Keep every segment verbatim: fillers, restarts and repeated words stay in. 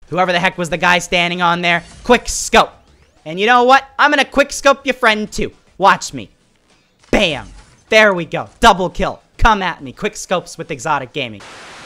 Whoever the heck was the guy standing on there, quick scope. And you know what? I'm gonna quick scope your friend too. Watch me. Bam. There we go. Double kill. Come at me. Quick scopes with ExxotikGaming.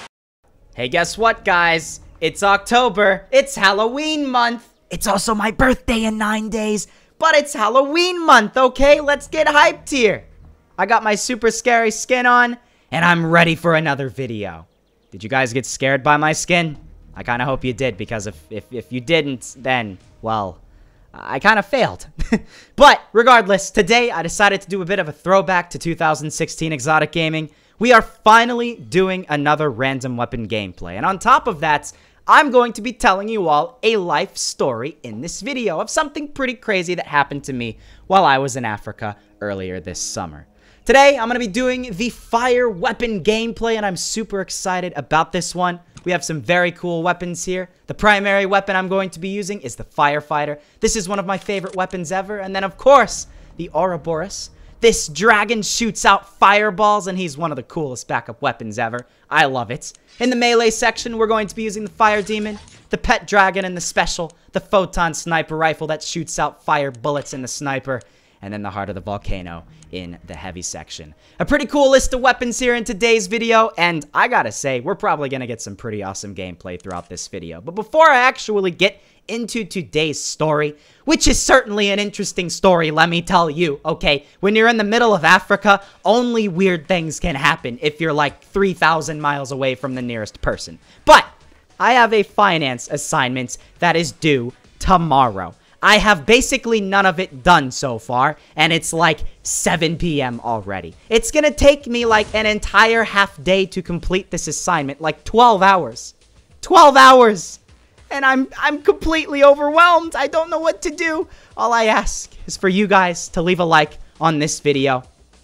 Hey, guess what, guys? It's October. It's Halloween month. It's also my birthday in nine days. But it's Halloween month, okay? Let's get hyped here. I got my super scary skin on, and I'm ready for another video. Did you guys get scared by my skin? I kind of hope you did, because if, if, if you didn't, then, well, I kind of failed. But regardless, today I decided to do a bit of a throwback to two thousand sixteen ExxotikGaming. We are finally doing another random weapon gameplay. And on top of that, I'm going to be telling you all a life story in this video of something pretty crazy that happened to me while I was in Africa earlier this summer. Today, I'm going to be doing the fire weapon gameplay, and I'm super excited about this one. We have some very cool weapons here. The primary weapon I'm going to be using is the Firefighter. This is one of my favorite weapons ever. And then, of course, the Ouroboros. This dragon shoots out fireballs, and he's one of the coolest backup weapons ever. I love it. In the melee section, we're going to be using the Fire Demon, the Pet Dragon, and the Special, the Photon Sniper Rifle that shoots out fire bullets in the sniper, and then the Heart of the Volcano in the heavy section. A pretty cool list of weapons here in today's video, and I gotta say, we're probably gonna get some pretty awesome gameplay throughout this video. But before I actually get into today's story, which is certainly an interesting story, let me tell you, okay? When you're in the middle of Africa, only weird things can happen if you're like three thousand miles away from the nearest person. But I have a finance assignment that is due tomorrow. I have basically none of it done so far, and it's like seven p m already. It's gonna take me like an entire half day to complete this assignment, like twelve hours. twelve hours! And I'm, I'm completely overwhelmed. I don't know what to do. All I ask is for you guys to leave a like on this video.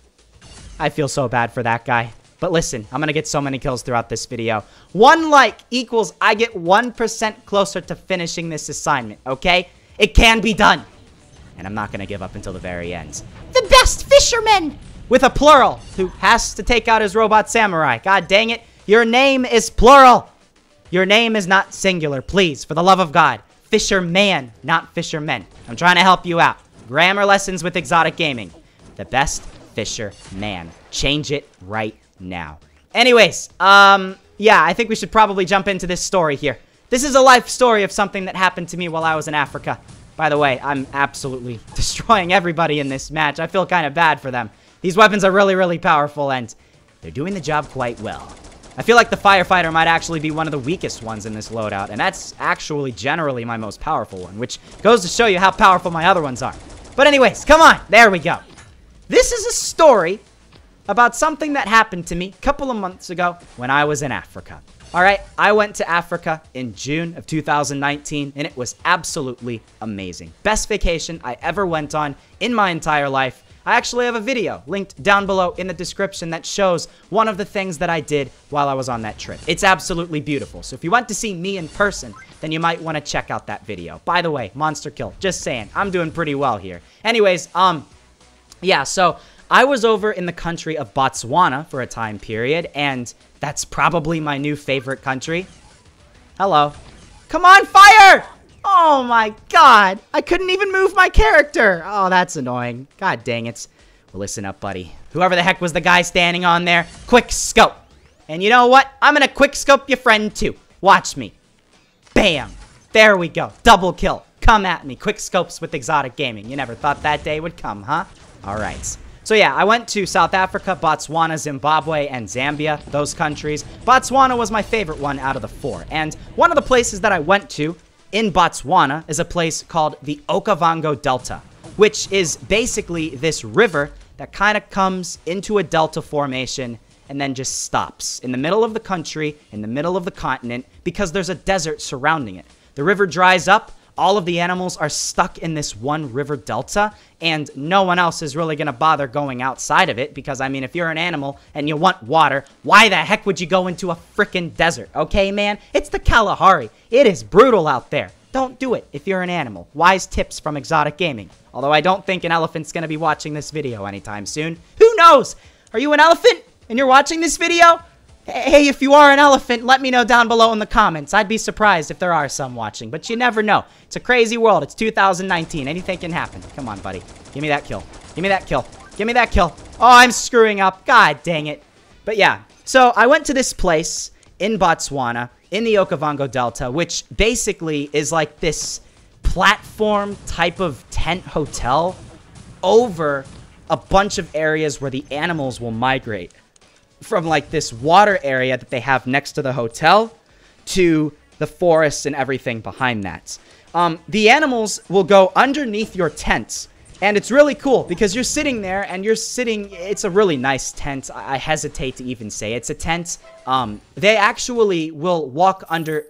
I feel so bad for that guy. But listen, I'm gonna get so many kills throughout this video. One like equals I get one percent closer to finishing this assignment, okay? It can be done. And I'm not gonna give up until the very end. The best fisherman! With a plural, who has to take out his robot samurai. God dang it, your name is plural. Your name is not singular, please, for the love of God. Fisherman, not fishermen. I'm trying to help you out. Grammar lessons with ExxotikGaming. The best fisherman. Change it right now. Anyways, um, yeah, I think we should probably jump into this story here. This is a life story of something that happened to me while I was in Africa. By the way, I'm absolutely destroying everybody in this match. I feel kind of bad for them. These weapons are really, really powerful, and they're doing the job quite well. I feel like the Firefighter might actually be one of the weakest ones in this loadout, and that's actually generally my most powerful one, which goes to show you how powerful my other ones are. But anyways, come on, there we go. This is a story about something that happened to me a couple of months ago when I was in Africa. Alright, I went to Africa in June of two thousand nineteen, and it was absolutely amazing. Best vacation I ever went on in my entire life. I actually have a video linked down below in the description that shows one of the things that I did while I was on that trip. It's absolutely beautiful. So if you want to see me in person, then you might want to check out that video. By the way, monster kill. Just saying, I'm doing pretty well here. Anyways, um, yeah, so I was over in the country of Botswana for a time period, and that's probably my new favorite country. Hello. Come on, fire! Oh my god, I couldn't even move my character. Oh, that's annoying. God dang it. Well, listen up, buddy. Whoever the heck was the guy standing on there, quick scope. And you know what? I'm gonna quick scope your friend too. Watch me. Bam. There we go. Double kill. Come at me. Quick scopes with ExxotikGaming. You never thought that day would come, huh? Alright. So yeah, I went to South Africa, Botswana, Zimbabwe, and Zambia, those countries. Botswana was my favorite one out of the four. And one of the places that I went to in Botswana is a place called the Okavango Delta, which is basically this river that kind of comes into a delta formation and then just stops in the middle of the country, in the middle of the continent, because there's a desert surrounding it. The river dries up, all of the animals are stuck in this one river delta, and no one else is really going to bother going outside of it, because, I mean, if you're an animal and you want water, why the heck would you go into a frickin' desert, okay, man? It's the Kalahari. It is brutal out there. Don't do it if you're an animal. Wise tips from ExxotikGaming. Although I don't think an elephant's going to be watching this video anytime soon. Who knows? Are you an elephant and you're watching this video? Hey, if you are an elephant, let me know down below in the comments. I'd be surprised if there are some watching, but you never know. It's a crazy world. It's two thousand nineteen. Anything can happen. Come on, buddy. Give me that kill. Give me that kill. Give me that kill. Oh, I'm screwing up. God dang it. But yeah, so I went to this place in Botswana, in the Okavango Delta, which basically is like this platform type of tent hotel over a bunch of areas where the animals will migrate. From like this water area that they have next to the hotel to the forests and everything behind that. Um, the animals will go underneath your tents. And it's really cool because you're sitting there and you're sitting, it's a really nice tent. I hesitate to even say it's a tent. Um, they actually will walk under,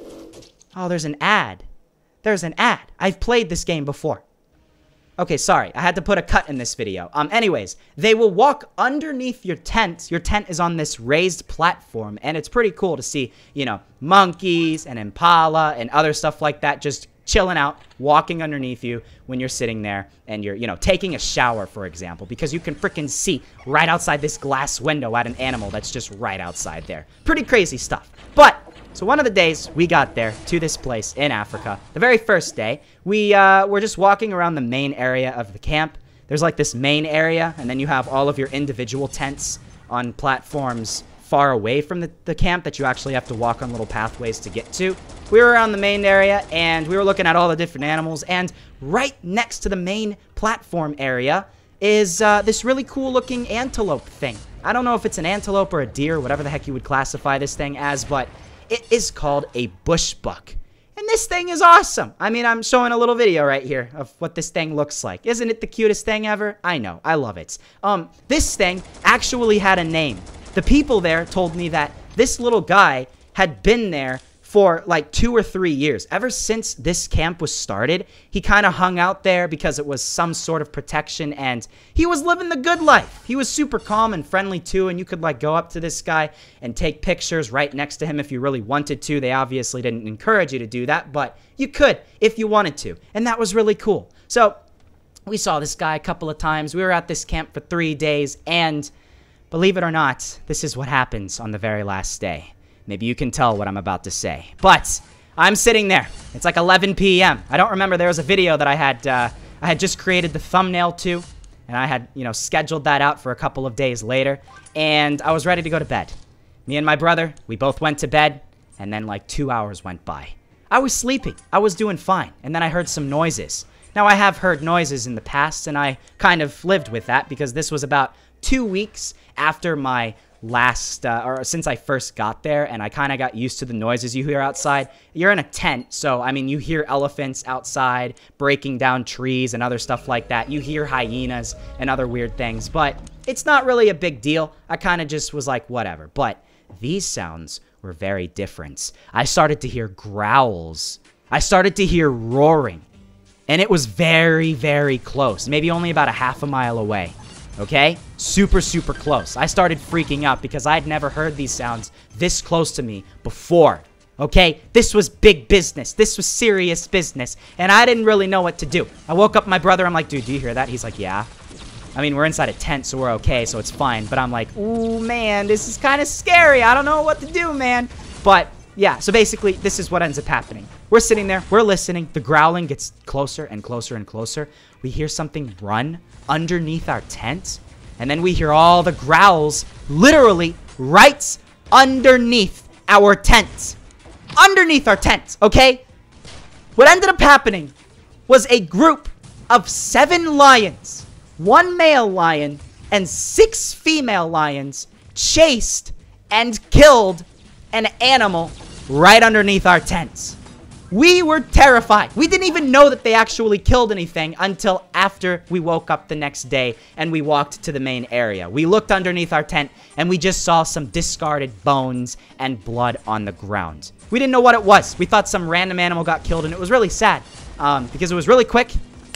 oh, there's an ad. There's an ad. I've played this game before. Okay, sorry. I had to put a cut in this video. Um, anyways, they will walk underneath your tent. Your tent is on this raised platform, and it's pretty cool to see, you know, monkeys and impala and other stuff like that just chilling out, walking underneath you when you're sitting there and you're, you know, taking a shower, for example, because you can freaking see right outside this glass window at an animal that's just right outside there. Pretty crazy stuff. But so one of the days we got there to this place in Africa, the very first day, we uh, were just walking around the main area of the camp. There's like this main area, and then you have all of your individual tents on platforms far away from the, the camp that you actually have to walk on little pathways to get to. We were around the main area, and we were looking at all the different animals, and right next to the main platform area is uh, this really cool-looking antelope thing. I don't know if it's an antelope or a deer, whatever the heck you would classify this thing as, but it is called a bush buck. And this thing is awesome. I mean, I'm showing a little video right here of what this thing looks like. Isn't it the cutest thing ever? I know. I love it. Um, this thing actually had a name. The people there told me that this little guy had been there for like two or three years. Ever since this camp was started, he kind of hung out there because it was some sort of protection, and he was living the good life. He was super calm and friendly too, and you could like go up to this guy and take pictures right next to him if you really wanted to. They obviously didn't encourage you to do that, but you could if you wanted to, and that was really cool. So we saw this guy a couple of times. We were at this camp for three days, and believe it or not, this is what happens on the very last day. Maybe you can tell what I'm about to say. But I'm sitting there. It's like eleven p m I don't remember. There was a video that I had uh, I had just created the thumbnail to, and I had, you know, scheduled that out for a couple of days later, and I was ready to go to bed. Me and my brother, we both went to bed, and then like two hours went by. I was sleeping. I was doing fine, and then I heard some noises. Now, I have heard noises in the past, and I kind of lived with that because this was about two weeks after my last, uh, or since I first got there, and I kind of got used to the noises you hear outside. You're in a tent, so, I mean, you hear elephants outside breaking down trees and other stuff like that. You hear hyenas and other weird things, but it's not really a big deal. I kind of just was like, whatever. But these sounds were very different. I started to hear growls. I started to hear roaring, and it was very, very close, maybe only about a half a mile away. Okay? Super, super close. I started freaking out because I'd never heard these sounds this close to me before. Okay? This was big business. This was serious business. And I didn't really know what to do. I woke up my brother. I'm like, dude, do you hear that? He's like, yeah. I mean, we're inside a tent, so we're okay, so it's fine. But I'm like, ooh, man, this is kind of scary. I don't know what to do, man. But, yeah, so basically, this is what ends up happening. We're sitting there. We're listening. The growling gets closer and closer and closer. We hear something run underneath our tent, and then we hear all the growls literally right underneath our tent. Underneath our tent, okay? What ended up happening was a group of seven lions, one male lion, and six female lions chased and killed an animal right underneath our tents. We were terrified. We didn't even know that they actually killed anything until after we woke up the next day and we walked to the main area. We looked underneath our tent and we just saw some discarded bones and blood on the ground. We didn't know what it was. We thought some random animal got killed, and it was really sad um, because it was really quick.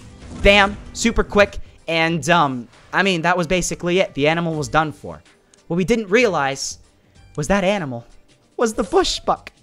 Bam, super quick. And, um, I mean, that was basically it. The animal was done for. What we didn't realize was that animal was the bush buck.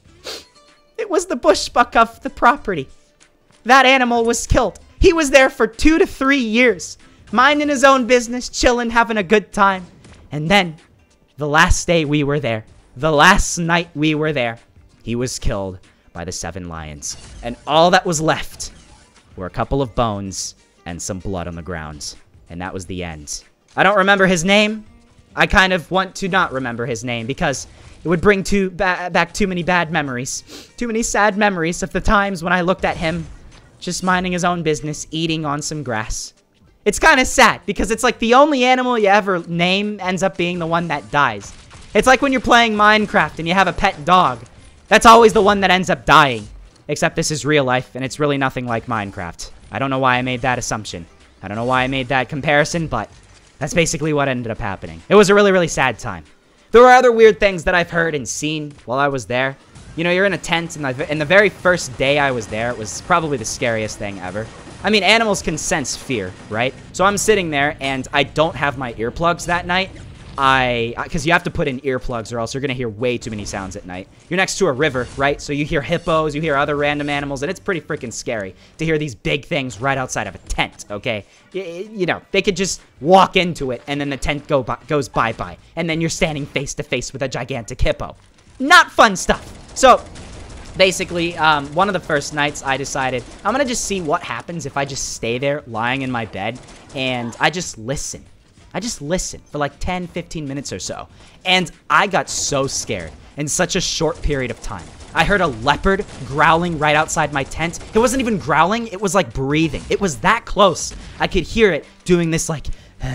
It was the bush buck of the property. That animal was killed. He was there for two to three years, minding his own business, chilling, having a good time. And then, the last day we were there, the last night we were there, he was killed by the seven lions. And all that was left were a couple of bones and some blood on the ground. And that was the end. I don't remember his name. I kind of want to not remember his name because it would bring too ba back too many bad memories. Too many sad memories of the times when I looked at him just minding his own business, eating on some grass. It's kind of sad because it's like the only animal you ever name ends up being the one that dies. It's like when you're playing Minecraft and you have a pet dog. That's always the one that ends up dying. Except this is real life and it's really nothing like Minecraft. I don't know why I made that assumption. I don't know why I made that comparison, but that's basically what ended up happening. It was a really, really sad time. There were other weird things that I've heard and seen while I was there. You know, you're in a tent, and the, and the very first day I was there, it was probably the scariest thing ever. I mean, animals can sense fear, right? So I'm sitting there, and I don't have my earplugs that night. I, because you have to put in earplugs or else you're going to hear way too many sounds at night. You're next to a river, right? So you hear hippos, you hear other random animals, and it's pretty freaking scary to hear these big things right outside of a tent, okay? You, you know, they could just walk into it, and then the tent go by, goes bye-bye, and then you're standing face-to-face with a gigantic hippo. Not fun stuff. So, basically, um, one of the first nights I decided, I'm going to just see what happens if I just stay there lying in my bed, and I just listen. I just listened for like ten, fifteen minutes or so. And I got so scared in such a short period of time. I heard a leopard growling right outside my tent. It wasn't even growling, it was like breathing. It was that close. I could hear it doing this like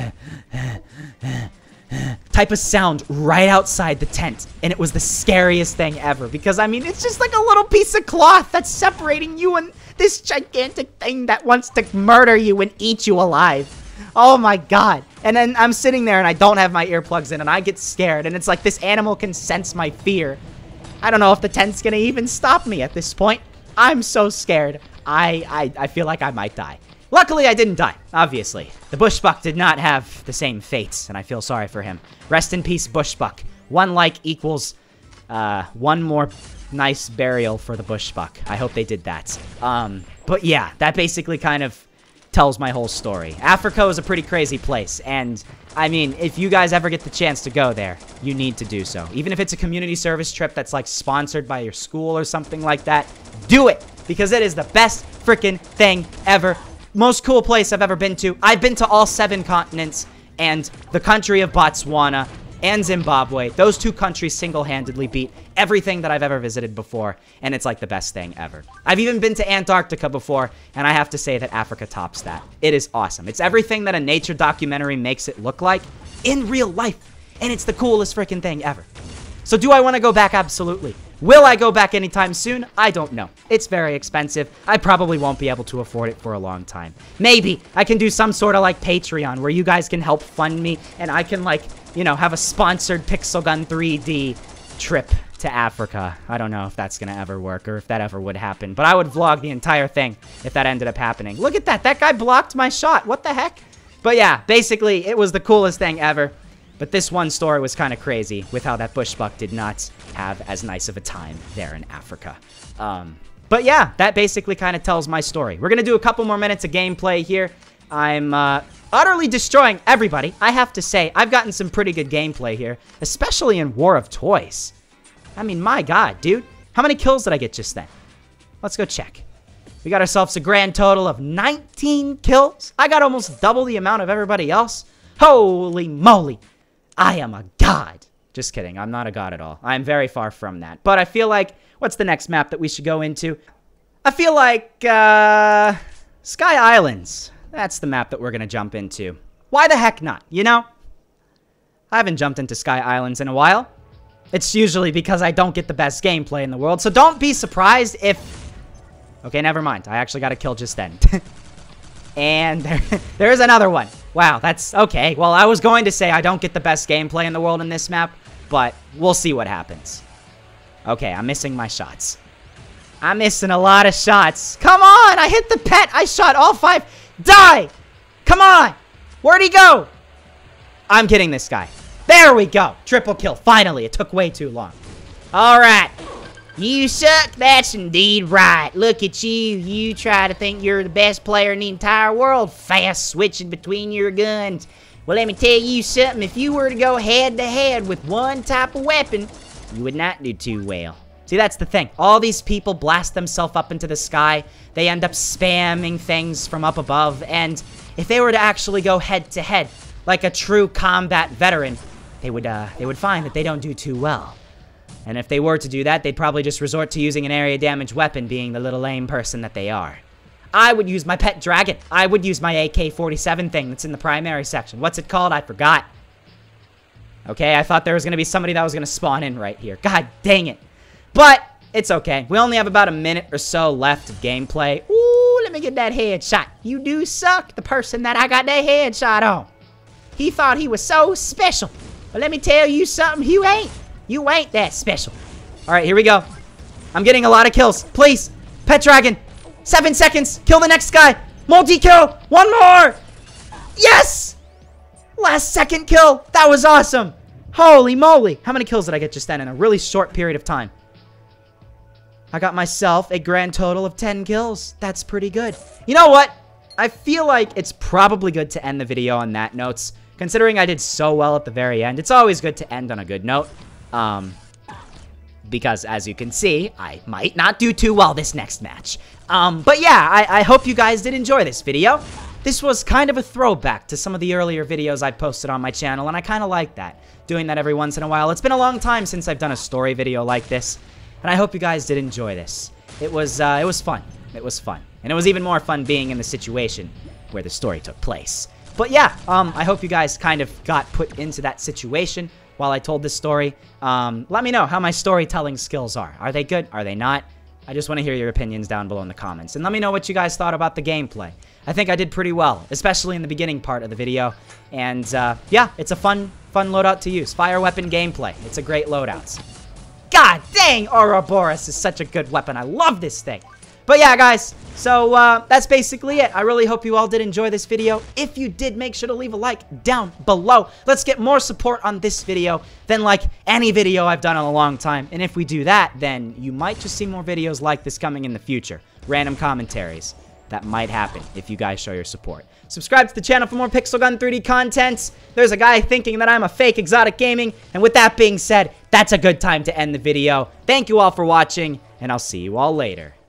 type of sound right outside the tent. And it was the scariest thing ever. Because, I mean, it's just like a little piece of cloth that's separating you and this gigantic thing that wants to murder you and eat you alive. Oh my god. And then I'm sitting there and I don't have my earplugs in and I get scared. And it's like this animal can sense my fear. I don't know if the tent's gonna even stop me at this point. I'm so scared. I, I, I feel like I might die. Luckily, I didn't die, obviously. The bushbuck did not have the same fate, and I feel sorry for him. Rest in peace, bushbuck. One like equals uh, one more nice burial for the bushbuck. I hope they did that. Um, but yeah, that basically kind of tells my whole story. Africa is a pretty crazy place, and I mean, if you guys ever get the chance to go there, you need to do so. Even if it's a community service trip that's like sponsored by your school or something like that, do it, because it is the best freaking thing ever. Most cool place I've ever been to. I've been to all seven continents, and the country of Botswana and Zimbabwe, those two countries single-handedly beat everything that I've ever visited before, and it's like the best thing ever. I've even been to Antarctica before, and I have to say that Africa tops that. It is awesome. It's everything that a nature documentary makes it look like in real life, and it's the coolest freaking thing ever. So do I want to go back? Absolutely. Will I go back anytime soon? I don't know. It's very expensive. I probably won't be able to afford it for a long time. Maybe I can do some sort of like Patreon where you guys can help fund me and I can like, you know, have a sponsored Pixel Gun three D trip to Africa. I don't know if that's gonna ever work or if that ever would happen, but I would vlog the entire thing if that ended up happening. Look at that. That guy blocked my shot. What the heck? But yeah, basically it was the coolest thing ever. But this one story was kind of crazy with how that bushbuck did not have as nice of a time there in Africa. Um, but yeah, that basically kind of tells my story. We're going to do a couple more minutes of gameplay here. I'm uh, utterly destroying everybody. I have to say, I've gotten some pretty good gameplay here, especially in War of Toys. I mean, my god, dude. How many kills did I get just then? Let's go check. We got ourselves a grand total of nineteen kills. I got almost double the amount of everybody else. Holy moly. I am a god. Just kidding. I'm not a god at all. I'm very far from that. But I feel like, what's the next map that we should go into? I feel like, uh, Sky Islands. That's the map that we're going to jump into. Why the heck not, you know? I haven't jumped into Sky Islands in a while. It's usually because I don't get the best gameplay in the world. So don't be surprised if... Okay, never mind. I actually got a kill just then. And there, there's another one. Wow, that's okay. Well, I was going to say I don't get the best gameplay in the world in this map, but we'll see what happens. Okay, I'm missing my shots. I'm missing a lot of shots. Come on, I hit the pet. I shot all five. Die! Come on! Where'd he go? I'm kidding this guy. There we go. Triple kill. Finally, it took way too long. All right. You suck, that's indeed right. Look at you. You try to think you're the best player in the entire world, fast switching between your guns. Well, let me tell you something. If you were to go head to head with one type of weapon, you would not do too well. See, that's the thing. All these people blast themselves up into the sky. They end up spamming things from up above. And if they were to actually go head to head, like a true combat veteran, they would, uh, they would find that they don't do too well. And if they were to do that, they'd probably just resort to using an area damage weapon, being the little lame person that they are. I would use my pet dragon. I would use my A K forty-seven thing that's in the primary section. What's it called? I forgot. Okay, I thought there was going to be somebody that was going to spawn in right here. God dang it. But it's okay. We only have about a minute or so left of gameplay. Ooh, let me get that headshot. You do suck, the person that I got that headshot on. He thought he was so special. But let me tell you something, you ain't. You ain't that special. All right, here we go. I'm getting a lot of kills. Please, pet dragon. Seven seconds. Kill the next guy. Multi-kill. One more. Yes. Last second kill. That was awesome. Holy moly. How many kills did I get just then in a really short period of time? I got myself a grand total of ten kills. That's pretty good. You know what? I feel like it's probably good to end the video on that note. Considering I did so well at the very end, it's always good to end on a good note. Um, because as you can see, I might not do too well this next match. Um, but yeah, I, I hope you guys did enjoy this video. This was kind of a throwback to some of the earlier videos I posted on my channel, and I kind of like that. Doing that every once in a while. It's been a long time since I've done a story video like this. And I hope you guys did enjoy this. It was, uh, it was fun. It was fun. And it was even more fun being in the situation where the story took place. But yeah, um, I hope you guys kind of got put into that situation while I told this story. Um, let me know how my storytelling skills are. Are they good? Are they not? I just want to hear your opinions down below in the comments. And let me know what you guys thought about the gameplay. I think I did pretty well, especially in the beginning part of the video. And uh, yeah, it's a fun, fun loadout to use. Fire weapon gameplay. It's a great loadout. God dang, Ouroboros is such a good weapon. I love this thing. But yeah, guys, so uh, that's basically it. I really hope you all did enjoy this video. If you did, make sure to leave a like down below. Let's get more support on this video than like any video I've done in a long time. And if we do that, then you might just see more videos like this coming in the future. Random commentaries. That might happen if you guys show your support. Subscribe to the channel for more Pixel Gun three D content. There's a guy thinking that I'm a fake ExxotikGaming. And with that being said, that's a good time to end the video. Thank you all for watching, and I'll see you all later.